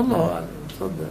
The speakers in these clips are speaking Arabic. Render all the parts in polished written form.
الله أعلم. تفضل.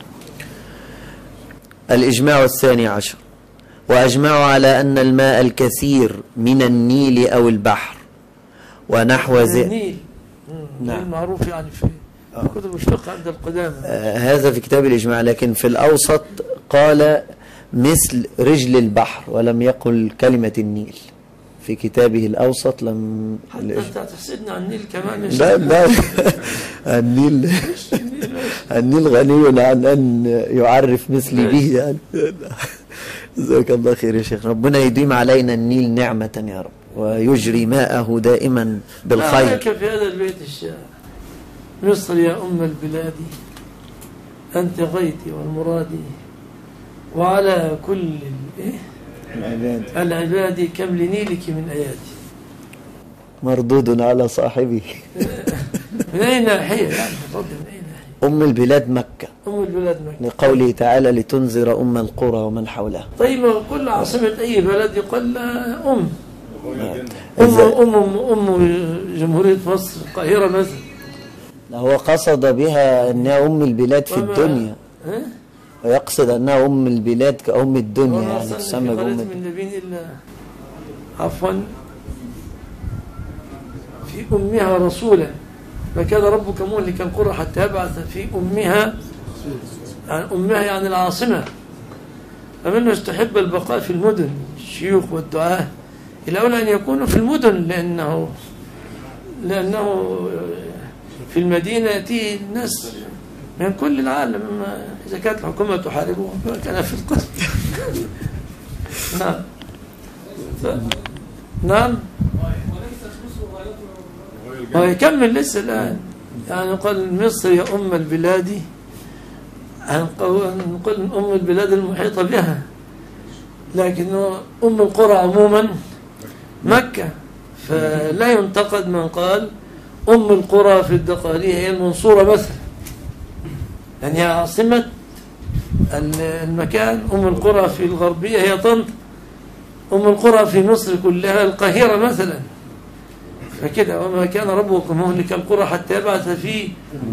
الإجماع الثاني عشر: وأجمعوا على أن الماء الكثير من النيل أو البحر ونحو النيل. نعم. معروف يعني في كتب الفقه عند القدامى. هذا في كتاب الإجماع، لكن في الأوسط قال مثل رجل البحر ولم يقل كلمة النيل. في كتابه الأوسط لم أنت هتحسدنا عن النيل كمان. لا النيل النيل غني عن أن يعرف مثلي به يعني. جزاك الله خير يا شيخ، ربنا يديم علينا النيل نعمة يا رب ويجري ماءه دائما بالخير. عليك في هذا البيت الشعر: مصر يا أم البلاد أنت غيتي والمرادي وعلى كل العباد كم لنيلك من أيادي. مردود على صاحبه. من أي ناحية يعني؟ من أي ناحية؟ أم البلاد مكة. أم البلاد مكة لقوله تعالى لتنذر أم القرى ومن حولها. طيب كل عاصمة أي بلد يقال لها أم. جمهورية مصر القاهرة مثلا. هو قصد بها أنها أم البلاد في الدنيا، ويقصد أنها أم البلاد كأم الدنيا يعني تسمى بأم من نبي إلا عفوا في أمها رسولا فكان ربك مهلك القرى حتى يبعث في أمها، يعني أمها يعني العاصمة. فمنه يستحب البقاء في المدن، الشيوخ والدعاة الأولى أن يكونوا في المدن، لأنه في المدينة يأتي الناس من كل العالم. إذا كانت الحكومة تحاربه كان في القصد. نعم نعم. ويكمل لسه الآن يعني قال مصر يا أم البلاد، نقول أم البلاد المحيطة بها، لكن أم القرى عموما مكة. فلا ينتقد من قال أم القرى في الدقالية هي المنصورة مثلا، يعني هي عاصمة المكان. أم القرى في الغربية هي طنطا. أم القرى في مصر كلها القاهرة مثلا. فكده وما كان ربك مهلك القرى حتى يبعث في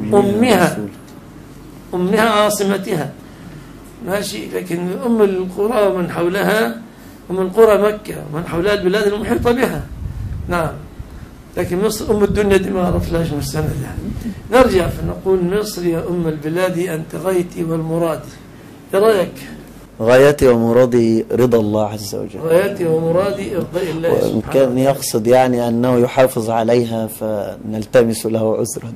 أمها عاصمتها. ماشي. لكن أم القرى ومن حولها، أم القرى مكة ومن حولها البلاد المحيطة بها. نعم. لكن مصر أم الدنيا دي ما عرفناش من السنة دي. نرجع فنقول مصر يا أم البلاد أنت غايتي والمرادي. إيه رأيك؟ غايتي ومرادي رضا الله عز وجل. غايتي ومرادي إرضاء الله سبحانه وتعالى. كان يقصد يعني أنه يحافظ عليها فنلتمس له عذرا.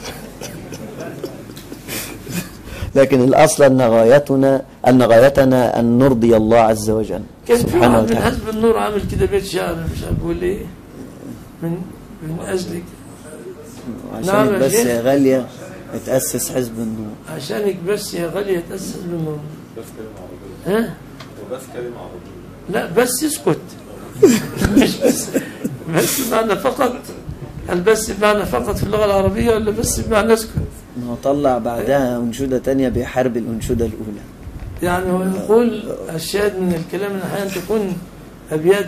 لكن الأصل أن غايتنا أن نرضي الله عز وجل سبحانه وتعالى. كان حزب النور عامل كده بيت شعر مش أقول إيه من أجلك عشانك بس يا غالية تأسس حزب النور. عشانك بس يا غالية تأسس حزب النور. بس كلمة عربية. بس كلمة عربية. لا بس اسكت. مش بس بمعنى فقط. هل بس بمعنى فقط في اللغة العربية ولا بس بمعنى اسكت؟ ما طلع بعدها أنشودة تانية بيحارب الأنشودة الأولى. يعني هو يقول الشاهد من الكلام أن أحيانا تكون أبيات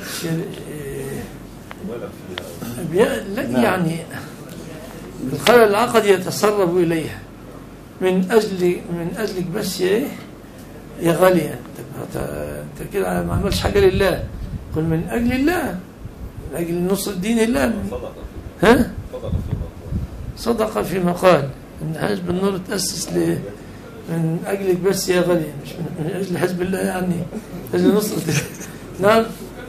يعني الخلل العقدي يتسرب إليها من أجلك بس يا غالية. أنت كده ما عملش حاجة لله. قل من أجل الله، من أجل نصر دين الله. صدق فيما قال إن حزب النور تأسس من أجلك بس يا غالية، مش من أجل حزب الله يعني أجل نصر دين. نعم.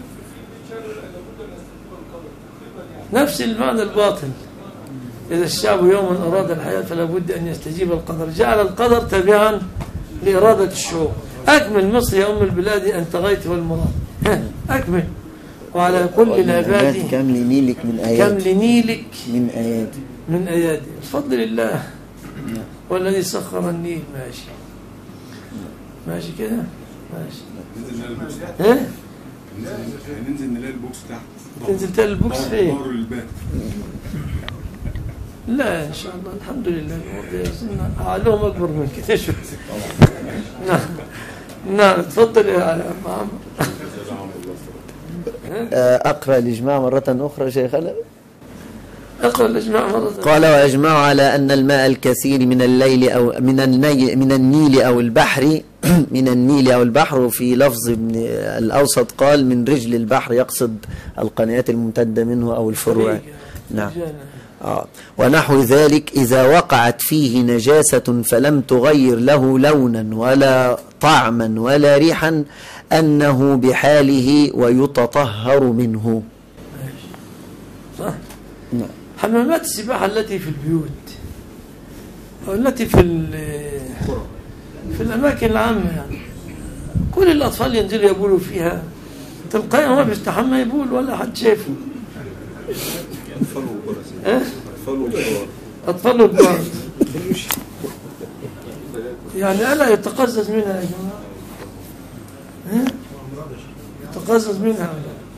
نفس المعنى الباطن. إذا الشعب يوما أراد الحياة فلا بد أن يستجيب القدر، جعل القدر تابعا لإرادة الشعوب. أكمل مصر يا أم البلاد أنت غايتي والمراد. أكمل. وعلى كل العباد كم لنيلك من أيادي. كم لنيلك من أيادي. بفضل الله والذي سخر النيل. ماشي كده. ماشي. ننزل نلاقي البوكس تحت. تنزل تلاقي البوكس فين؟ لا إن شاء الله الحمد لله. أعلوهم أكبر من كده شوي. نعم تفضل يا عم. أقرأ الإجماع مرة أخرى شيخنا. اقرأ الإجماع مرة ثانية. قال وأجمعوا على أن الماء الكثير من الليل أو من النيل أو البحر من النيل أو البحر. وفي لفظ ابن الأوسط قال من رجل البحر، يقصد القنوات الممتدة منه أو الفروع. نعم. ونحو ذلك إذا وقعت فيه نجاسة فلم تغير له لونا ولا طعما ولا ريحا أنه بحاله ويتطهر منه. صح؟ نعم. حمامات السباحة التي في البيوت أو التي في الأماكن العامة، يعني كل الأطفال ينزلوا يبولوا فيها، تلقائي ما بيستحمى يبول ولا حد شايفه. أطفال وكبار يعني ألا يتقزز منها يا جماعة؟ يتقزز منها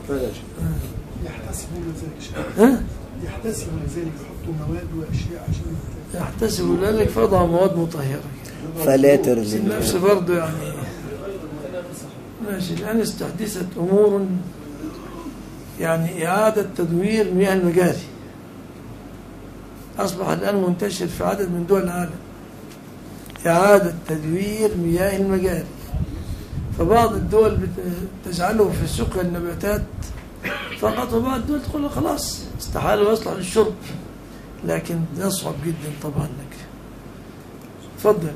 يحتسبوا ذلك، يحطوا مواد واشياء عشان يحتسبوا ذلك فوضع مواد مطهره فلاتر النفس برضه يعني ماشي. الان استحدثت امور يعني اعاده تدوير مياه المجاري، اصبح الان منتشر في عدد من دول العالم اعاده تدوير مياه المجاري. فبعض الدول تجعله في سقيا النباتات فقط، وبعض الدول تقول خلاص استحاله ويصلح للشرب، لكن يصعب جدا طبعا لك. تفضل.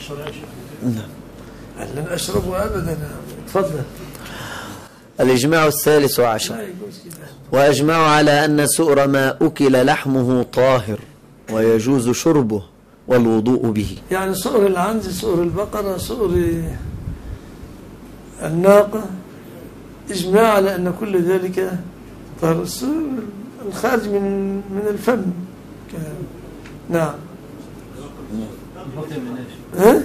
لن أشربه أبدا. تفضل. الإجماع الثالث عشر. لا يجوز كده. وأجمعوا على أن سؤر ما أكل لحمه طاهر ويجوز شربه والوضوء به. يعني سؤر العنز، سؤر البقرة، سؤر الناقة، إجماع على أن كل ذلك طاهر. الخارج من الفم. نعم. ها؟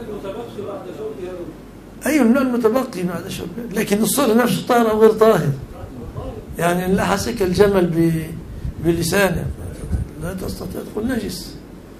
أي الماء المتبقي بعد شرب، لكن الصور نفسه طاهر أو غير طاهر. يعني إن لحسك الجمل بلسانه لا تستطيع تقول نجس.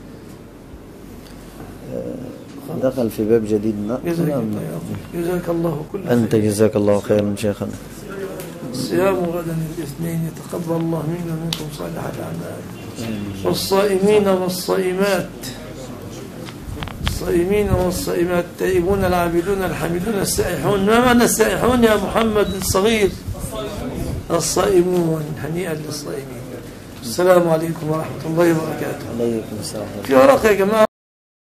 دخل في باب جديد. جزاك الله كل خير. أنت جزاك الله خيرا شيخنا. الصيام غدا الاثنين، يتقبل الله منا ومنكم صالح الأعمال. والصائمين والصائمات، الصائمين والصائمات، التائبون العابدون الحامدون السائحون. ما معنى السائحون يا محمد الصغير؟ الصائمون. هنيئا للصائمين. السلام عليكم ورحمة الله وبركاته. عليكم السلام. في ورقة يا جماعة.